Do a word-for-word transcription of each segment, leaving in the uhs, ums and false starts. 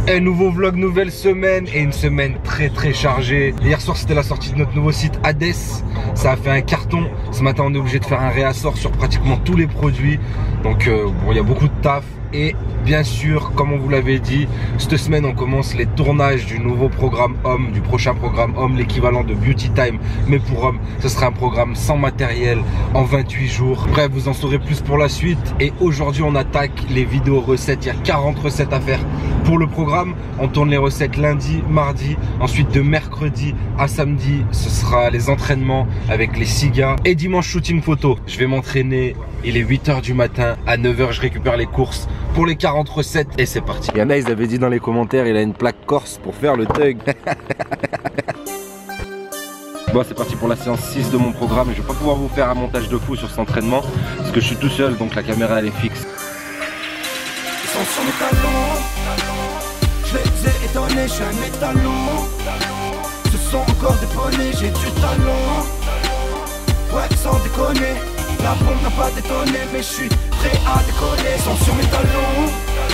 Un nouveau vlog, nouvelle semaine et une semaine très très chargée. Hier soir c'était la sortie de notre nouveau site Hades. Ça a fait un carton. Ce matin on est obligé de faire un réassort sur pratiquement tous les produits. Donc euh, bon, il y a beaucoup de taf. Et bien sûr, comme on vous l'avait dit, cette semaine on commence les tournages du nouveau programme Homme, du prochain programme Homme, l'équivalent de Beauty Time, mais pour hommes. Ce sera un programme sans matériel en vingt-huit jours. Bref, vous en saurez plus pour la suite. Et aujourd'hui on attaque les vidéos recettes. Il y a quarante recettes à faire pour le programme. On tourne les recettes lundi, mardi. Ensuite de mercredi à samedi, ce sera les entraînements avec les six gars. Et dimanche, shooting photo. Je vais m'entraîner. Il est huit heures du matin. À neuf heures, je récupère les courses pour les quarante recettes et c'est parti. Il y en a, ils avaient dit dans les commentaires, il a une plaque corse pour faire le thug. Bon, c'est parti pour la séance six de mon programme. Je vais pas pouvoir vous faire un montage de fou sur cet entraînement parce que je suis tout seul, donc la caméra elle est fixe. Ils sont sur mes talons, je les ai étonnés, je suis un étalon. Ce sont encore des poneys, j'ai du talent. Ouais, sans déconner, la bombe n'a pas détonné, mais je suis prêt à décoller. Ils sont sur mes talons,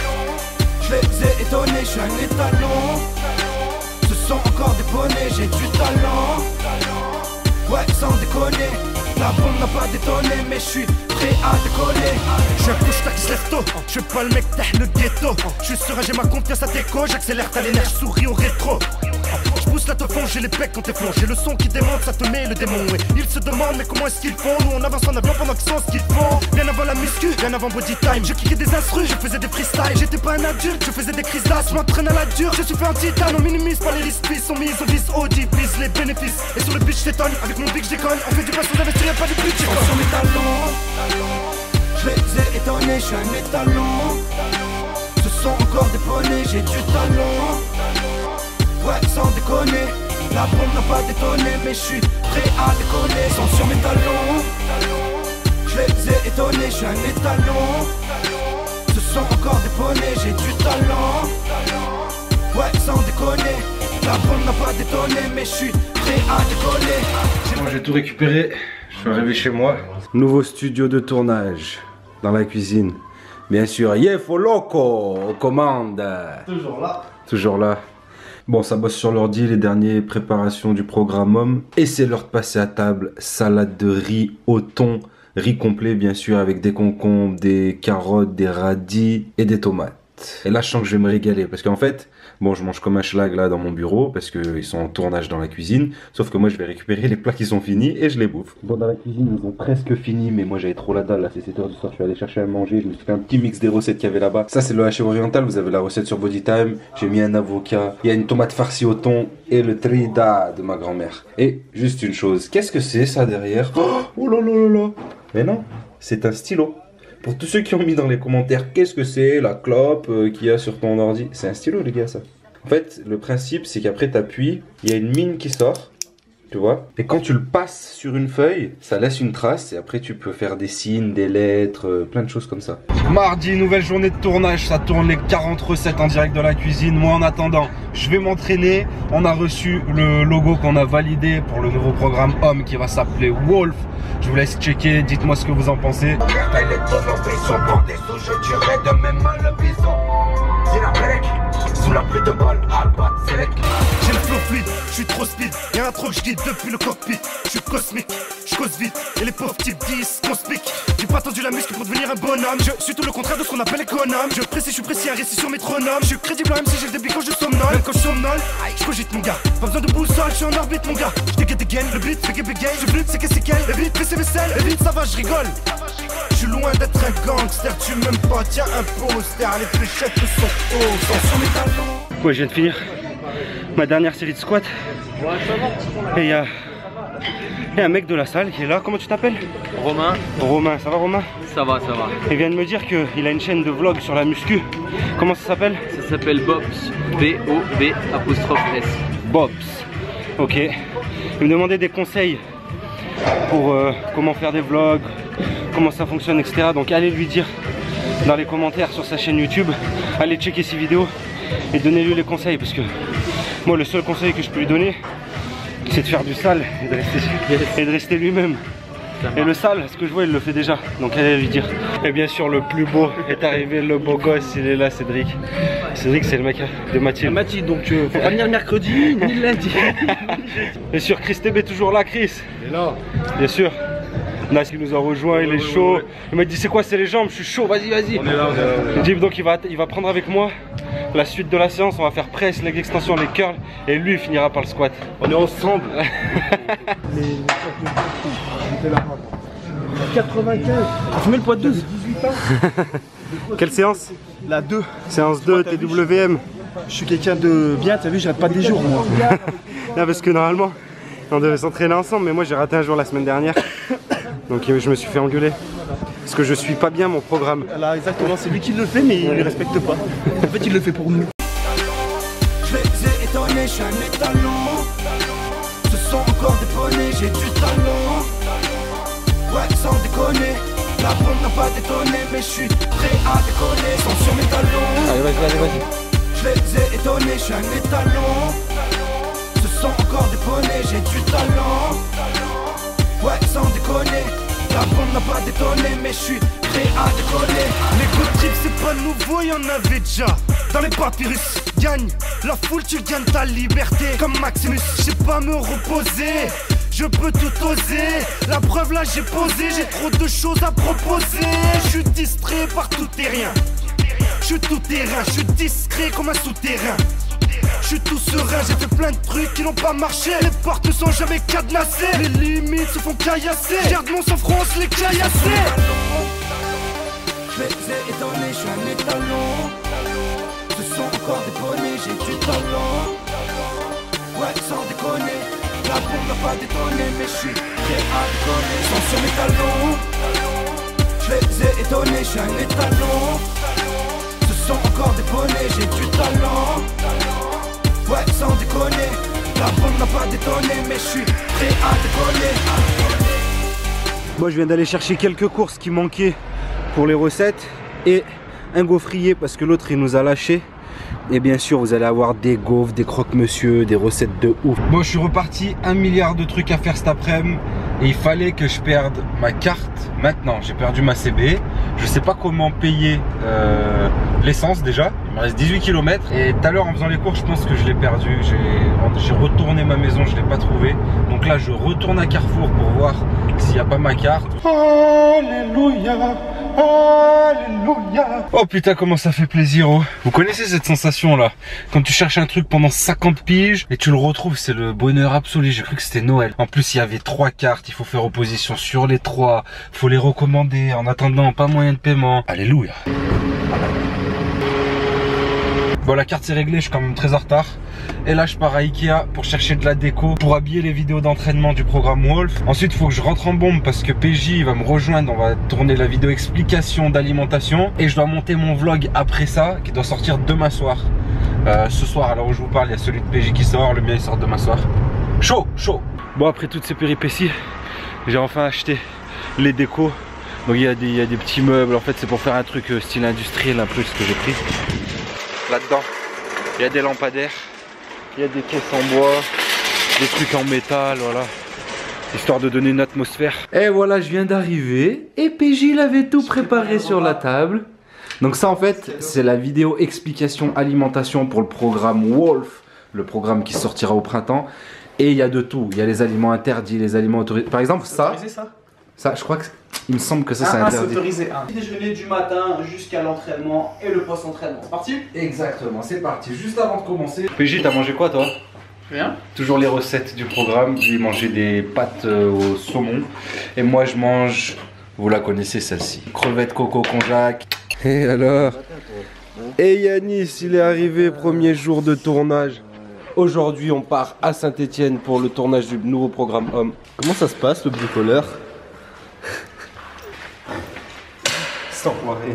je les ai étonnés, je suis un étalon. Ce sont encore des poneys, j'ai du talent. Ouais, sans déconner, la bombe n'a pas détonné, mais je suis prêt à décoller. Je suis un couche tac, je lève tôt. Je suis pas le mec t'as le ghetto. Je suis serein, j'ai ma confiance à déco. J'accélère, t'as les nerfs, je souris au rétro. Je pousse la te fond, j'ai les pecs quand t'es plonge. J'ai le son qui démonte, ça te met le démon. Et ils se demandent, mais comment est-ce qu'ils font? Nous on avance en avion pendant qu'ils sont ce qu'ils font. Bien avant la muscu, bien avant body time. Je kickais des instrus, je faisais des freestyles. J'étais pas un adulte, je faisais des crises d'as. Je m'entraîne à la dure, je suis fait en titane. On minimise pas les risques, sont mis, on vise O G, vise les bénéfices. Et sur le beach, j'étonne, avec mon big j'déconne. On fait du pas sans investir, y'a pas de but, j'éconne. Sur mes talons, je les ai étonnés, je suis un étalon. Ce sont encore des poneys, j'ai du talent. Ouais, sans déconner, la bombe n'a pas détonné, mais je suis prêt à décoller. Ils sont sur mes talons, je les ai étonnés, je suis un étalon. Ce sont encore des poneys, j'ai du talent. Ouais, sans déconner, la bombe n'a pas détonné, mais je suis prêt à décoller. Bon, j'ai tout récupéré, je suis arrivé chez moi. Nouveau studio de tournage dans la cuisine. Bien sûr, Yefo Loco aux commandes. Toujours là. Toujours là. Bon, ça bosse sur l'ordi, les dernières préparations du programme Homme. Et c'est l'heure de passer à table. Salade de riz au thon. Riz complet, bien sûr, avec des concombres, des carottes, des radis et des tomates. Et là, je sens que je vais me régaler. Parce qu'en fait, bon, je mange comme un schlag là dans mon bureau. Parce qu'ils sont en tournage dans la cuisine. Sauf que moi, je vais récupérer les plats qui sont finis et je les bouffe. Bon, dans la cuisine, ils ont presque fini. Mais moi, j'avais trop la dalle. Là, c'est sept heures du soir. Je suis allé chercher à manger. Je me suis fait un petit mix des recettes qu'il y avait là-bas. Ça, c'est le haché oriental. Vous avez la recette sur Body Time. J'ai mis un avocat. Il y a une tomate farcie au thon. Et le trida de ma grand-mère. Et juste une chose. Qu'est-ce que c'est ça derrière? Oh, oh là là là là. Mais non, c'est un stylo. Pour tous ceux qui ont mis dans les commentaires, qu'est-ce que c'est la clope euh, qu'il y a sur ton ordi? C'est un stylo les gars ça. En fait, le principe c'est qu'après tu appuies, il y a une mine qui sort, tu vois. Et quand tu le passes sur une feuille, ça laisse une trace et après tu peux faire des signes, des lettres, euh, plein de choses comme ça. Mardi, nouvelle journée de tournage, ça tourne les quarante recettes en direct de la cuisine. Moi en attendant, je vais m'entraîner. On a reçu le logo qu'on a validé pour le nouveau programme Homme qui va s'appeler Wolf. Je vous laisse checker, dites-moi ce que vous en pensez. Sous la pluie de bol, Albat, select. J'ai le flow fluide, je suis trop speed. Y'a un trop que je guide depuis le cockpit. Je suis cosmique, je cause vite. Et les pauvres types disent qu'on se pique. J'ai pas tendu la muscle pour devenir un bonhomme. Je suis tout le contraire de ce qu'on appelle économe. Je précise, je suis précis, un récit sur métronome. Je suis crédible même si j'ai le débit quand je somnole. Même quand je somnole, je cogite mon gars. Pas besoin de boussole, je suis en orbite mon gars. Je dégaine des gaines, le beat fait que bégaye. Je flûte, c'est que c'est qu'elle. Évite, fais ses vaisselles, évite, ça va, je rigole. Je suis loin d'être un gangster, tu m'aimes pas, tiens un poster. Les fléchettes sont hautes, sont sur mes talons. Ouais, je viens de finir ma dernière série de squats. Et il y a, y a un mec de la salle qui est là. Comment tu t'appelles? Romain. Romain, ça va Romain? Ça va, ça va. Il vient de me dire qu'il a une chaîne de vlog sur la muscu. Comment ça s'appelle? Ça s'appelle Bobs. B O B apostrophe S. Bobs. Ok. Il me demandait des conseils pour euh, comment faire des vlogs, comment ça fonctionne, et cetera. Donc allez lui dire dans les commentaires sur sa chaîne YouTube, allez checker ses vidéos et donnez-lui les conseils parce que moi le seul conseil que je peux lui donner c'est de faire du sale et de rester, et de rester lui-même. Et le sale, ce que je vois, il le fait déjà. Donc allez lui dire. Et bien sûr, le plus beau est arrivé, le beau gosse, il est là, Cédric. Cédric, c'est le mec de Mathilde. Mathilde, donc euh, faut pas venir le mercredi ni le lundi. Bien sûr, Chris T B toujours là, Chris. Et là. Bien sûr. Nas qui nous a rejoint, il est chaud. Il m'a dit c'est quoi, c'est les jambes, je suis chaud, vas-y, vas-y. On est là, on est là, on est là. Il dit donc il va, il va prendre avec moi la suite de la séance, on va faire press, leg extension, les curls, et lui il finira par le squat. On est ensemble. quatre-vingt-quinze. On fait le poids de douze. dix-huit ans. Quelle séance? La deux. Séance deux, T W M. Je suis quelqu'un de bien, t'as vu, j'arrête pas des jours moi. Non, parce que normalement on devait s'entraîner ensemble, mais moi j'ai raté un jour la semaine dernière. Donc je me suis fait engueuler. Parce que je suis pas bien mon programme. Là exactement, c'est lui qui le fait mais il ne respecte pas. En fait il le fait pour nous. Je les ai étonnés, je suis un étalon. Ce sont encore des poneys, j'ai du talent. Ouais, sans déconner. La bombe n'a pas détonné, mais je suis prêt à décoller. Ils sont sur mes talons. Allez, vas-y, allez, vas-y. Je les ai étonnés, je suis un étalon. Ce sont encore des poneys, j'ai du talent. Ouais, sans déconner. La bombe n'a pas détonné, mais je suis prêt à décoller. Les good trips c'est pas nouveau, y'en avait déjà. Dans les papyrus, gagne la foule, tu gagnes ta liberté. Comme Maximus, je sais pas me reposer. Je peux tout oser, la preuve là j'ai posé. J'ai trop de choses à proposer. Je suis distrait par tout et rien. Je suis tout terrain, je suis discret comme un souterrain. Je suis tout serein, j'ai fait plein de trucs qui n'ont pas marché. Les portes ne sont jamais cadenassées. Les limites se font caillasser. Je garde mon sang-froid, on se les caillassait. Je les ai étonnés, je suis un étalon. Ce sont encore des poneys, j'ai du talent. Ouais, sans déconner. La bombe n'a pas détonné, mais je suis prêt à déconner. Ils sont sur mes talons. Je les ai étonnés, je suis un étalon. Ce sont encore des poneys, j'ai du talent. Ouais, sans déconner. La bombe n'a pas détonné, mais je suis prêt à décoller. Moi je viens d'aller chercher quelques courses qui manquaient pour les recettes et un gaufrier parce que l'autre il nous a lâché. Et bien sûr vous allez avoir des gaufres, des croque-monsieur, des recettes de ouf. Bon, je suis reparti, un milliard de trucs à faire cet après-midi et il fallait que je perde ma carte maintenant. J'ai perdu ma C B, je sais pas comment payer euh, l'essence déjà. Il me reste dix-huit kilomètres et tout à l'heure en faisant les courses je pense que je l'ai perdu. J'ai retourné ma maison, je l'ai pas trouvé. Donc là je retourne à Carrefour pour voir s'il n'y a pas ma carte. Alléluia, alléluia. Oh putain comment ça fait plaisir oh. Vous connaissez cette sensation là quand tu cherches un truc pendant cinquante piges et tu le retrouves, c'est le bonheur absolu. J'ai cru que c'était Noël. En plus il y avait trois cartes, il faut faire opposition sur les trois, faut les recommander. En attendant pas moyen de paiement. Alléluia. Bon la carte c'est réglé, je suis quand même très en retard. Et là je pars à Ikea pour chercher de la déco pour habiller les vidéos d'entraînement du programme Wolf. Ensuite il faut que je rentre en bombe parce que P J va me rejoindre. On va tourner la vidéo explication d'alimentation. Et je dois monter mon vlog après ça qui doit sortir demain soir. euh, Ce soir à l'heure où je vous parle il y a celui de P J qui sort. Le mien il sort demain soir. Chaud, chaud. Bon après toutes ces péripéties j'ai enfin acheté les décos. Donc il y a des, il y a des petits meubles. En fait c'est pour faire un truc style industriel un peu ce que j'ai pris. Là-dedans, il y a des lampadaires, il y a des caisses en bois, des trucs en métal, voilà. Histoire de donner une atmosphère. Et voilà, je viens d'arriver et P J l'avait tout préparé sur la table. Donc ça en fait, c'est la vidéo explication alimentation pour le programme Wolf, le programme qui sortira au printemps. Et il y a de tout, il y a les aliments interdits, les aliments autorisés. Par exemple ça, ça, ça je crois que il me semble que ça c'est ah, interdit. C'est autorisé. Un petit déjeuner du matin jusqu'à l'entraînement et le post-entraînement. C'est parti? Exactement, c'est parti. Juste avant de commencer. P J, t'as mangé quoi toi? Rien. Toujours les recettes du programme. J'ai mangé des pâtes euh, au saumon. Et moi je mange, vous la connaissez celle-ci, crevettes coco konjac. Et alors? Et Yanis, il est arrivé, premier jour de tournage. Aujourd'hui on part à Saint-Etienne pour le tournage du nouveau programme Homme. Comment ça se passe le bricoleur? Sans poirer.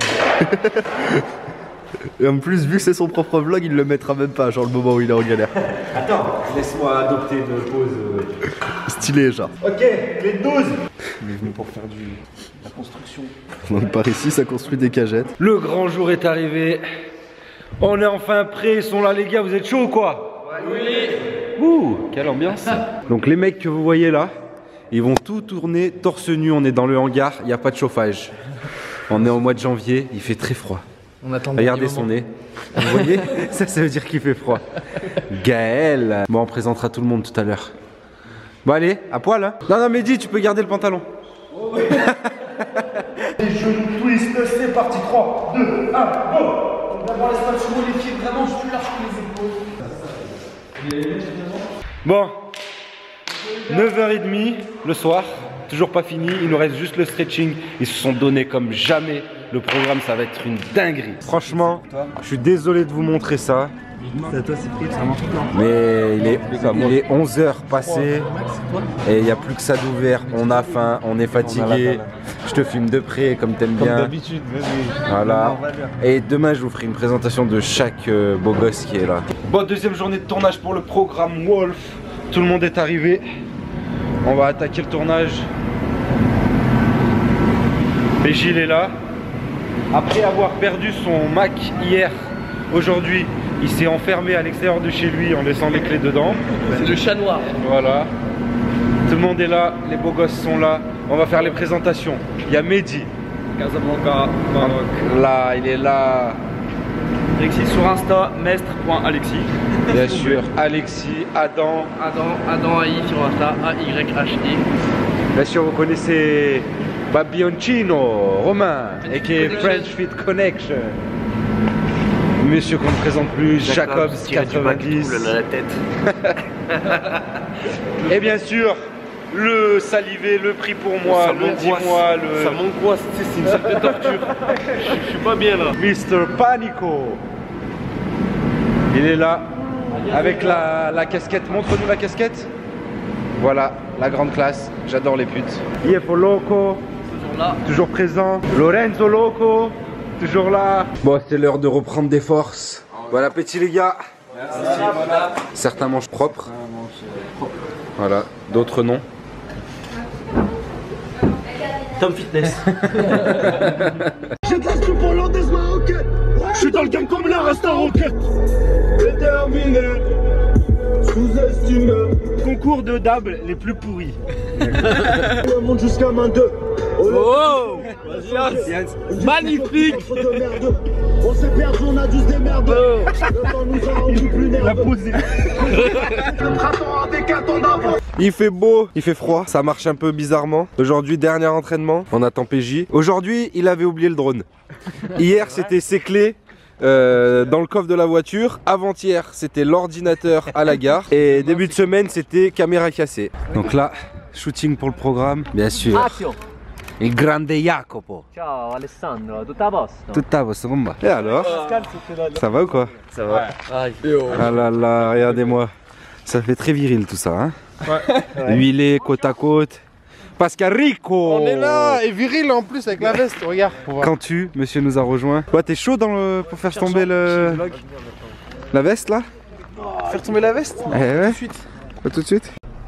Et en plus, vu que c'est son propre vlog, il le mettra même pas, genre le moment où il est en galère. Attends, laisse-moi adopter de pause. Euh... Stylé, genre. Ok, les douze. Il est venu pour faire du... la construction. Donc par ici, ça construit des cagettes. Le grand jour est arrivé. On est enfin prêts, ils sont là les gars, vous êtes chauds ou quoi? Oui. Ouh, quelle ambiance. Donc les mecs que vous voyez là, Ils vont tout tourner torse nu. On est dans le hangar, il n'y a pas de chauffage. On est au mois de janvier, il fait très froid. On attend. Regardez son nez. Vous voyez? Ça, ça veut dire qu'il fait froid. Gaël. Bon, on présentera tout le monde tout à l'heure. Bon, allez, à poil, hein. Non, non, Mehdi, tu peux garder le pantalon. Oh, oui. Les genoux twist, c'est parti. trois, deux, un, go. D'abord, laisse pas de chevaux, les pieds, vraiment, je suis large que les épaules. Bon, neuf heures trente le soir, toujours pas fini, il nous reste juste le stretching. Ils se sont donnés comme jamais, le programme ça va être une dinguerie. Franchement, je suis désolé de vous montrer ça. Mais il est, il est onze heures passées et il n'y a plus que ça d'ouvert. On a faim, on est fatigué. Je te filme de près comme t'aimes bien. Comme d'habitude, vas-y. Voilà. Et demain, je vous ferai une présentation de chaque euh, beau gosse qui est là. Bon, deuxième journée de tournage pour le programme Wolf. Tout le monde est arrivé. On va attaquer le tournage. Et Gilles est là. Après avoir perdu son Mac hier, aujourd'hui, il s'est enfermé à l'extérieur de chez lui en laissant les clés dedans. C'est le chat noir. Voilà. Tout le monde est là, les beaux gosses sont là. On va faire les présentations. Il y a Mehdi. Casablanca, Maroc. Là, il est là. Alexis sur Insta, mestre.alexis. Bien sûr, Alexis, Adam. Adam, Adam A I sur Insta, A Y H I. Bien sûr, vous connaissez Babioncino, Romain, et qui est French Fit Connection. Monsieur qu'on ne présente plus, Jacobs quatre-vingt-dix. La tête. Et bien sûr, le salivé, le prix pour moi, ça le dis-moi, le... Ça m'angoisse, c'est une sorte de torture. Je suis pas bien là. mister Panico. Il est là, avec la, la casquette. Montre-nous la casquette. Voilà, la grande classe. J'adore les putes. Iefo Loco, Toujours là. toujours présent. Lorenzo Loco, toujours là. Bon, c'est l'heure de reprendre des forces. Bon appétit les gars. Merci. Voilà. Certains mangent propre. Voilà, d'autres non. Tom Fitness. J'ai de l'instru pour l'Andes marocaine. Je suis dans le game comme l'air reste en roquette. Déterminé, sous-estimé. Concours de dab les plus pourris. On monte jusqu'à main deux. Oh, magnifique. On s'est perdu, on a dû se démerder. Le temps nous a rendu plus nerveux. Le printemps a décalé d'avant. Il fait beau, il fait froid, ça marche un peu bizarrement. Aujourd'hui, dernier entraînement, on attend P J. Aujourd'hui, il avait oublié le drone. Hier, c'était ses clés euh, dans le coffre de la voiture. Avant-hier, c'était l'ordinateur à la gare. Et début de semaine, c'était caméra cassée. Donc là, shooting pour le programme, bien sûr. Action. Il grande Jacopo. Ciao Alessandro, tutto a posto? Tout à votre bomba. Et alors? Ça va ou quoi? Ça va. Ah là là, regardez-moi. Ça fait très viril tout ça, hein? Ouais. Huilé, côte à côte. Pascal Rico. On est là, et viril en plus avec la veste, regarde. Quand tu, monsieur nous a rejoint. Ouais, t'es chaud dans le... pour faire tomber le... la veste là? Faire tomber la veste? Eh ouais. Tout de suite. Pas tout de suite.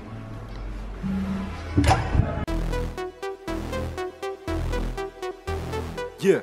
Yeah.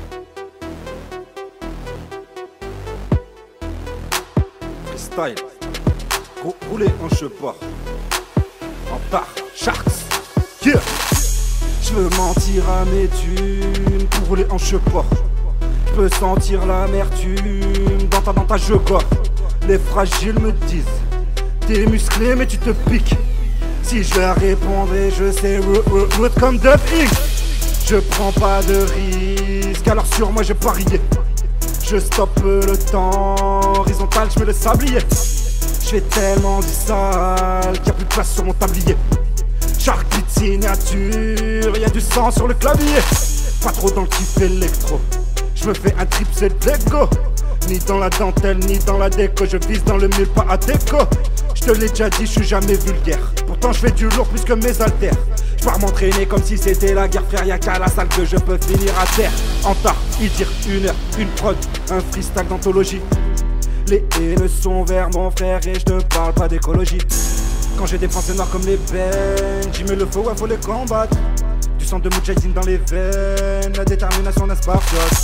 Freestyle. Rouler en cheport. En part. Sharks. Yeah. Je veux mentir à mes thunes pour rouler en cheport. Je peux sentir l'amertume dans ta, dans ta je quoi. Les fragiles me disent t'es musclé mais tu te piques. Si je leur répondrais je sais root, root, root comme Duff Inc. Je prends pas de risque alors sur moi j'ai parié. Je stoppe le temps horizontal, je me laisse sablier. Je fais tellement du sale qu'il n'y a plus de place sur mon tablier. Shark beat signature, y'a du sang sur le clavier. Pas trop dans le kiff électro. Je me fais un trip, c'est de l'ego. Ni dans la dentelle, ni dans la déco. Je vise dans le mille, pas à déco. Je te l'ai déjà dit, je suis jamais vulgaire. Pourtant je fais du lourd plus que mes haltères. Je pars m'entraîner comme si c'était la guerre. Frère, y'a qu'à la salle que je peux finir à terre. En tard, il tire une heure, une prod, un freestyle d'anthologie. Les haines sont vers mon frère et je te parle pas d'écologie. Quand j'ai des pensées noires comme les Benji, mais le faux, ouais, faut les combattre. Du sang de Moudjahidine dans les veines, la détermination d'un Spartiate.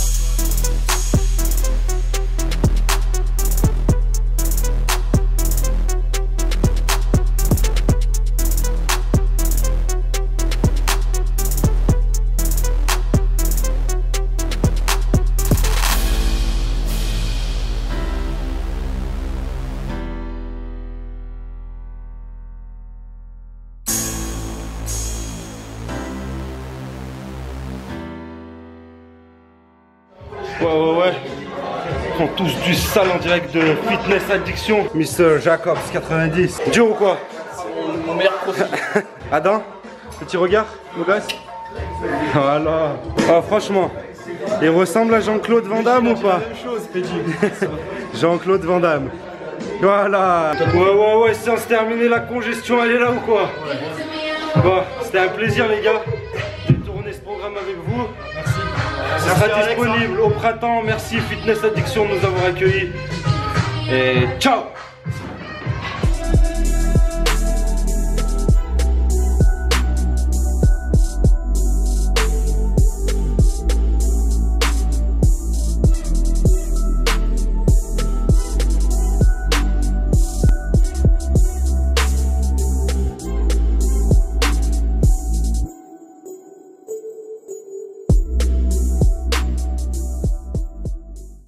ouais, ouais. Ils font tous du sale en direct de Fitness Addiction. mister Jacobs quatre-vingt-dix. Dur ou quoi? Mon meilleur profil. Adam, petit regard, mon gosse. Voilà. Oh, franchement, il ressemble à Jean-Claude Van Damme ou pas? Jean-Claude Van Damme. Voilà. Ouais, ouais, ouais, séance terminée, la congestion, elle est là ou quoi? Bon, c'était un plaisir, les gars, de tourner ce programme avec vous. Merci. Ça sera disponible au printemps. Merci Fitness Addiction de nous avoir accueillis. Et ciao!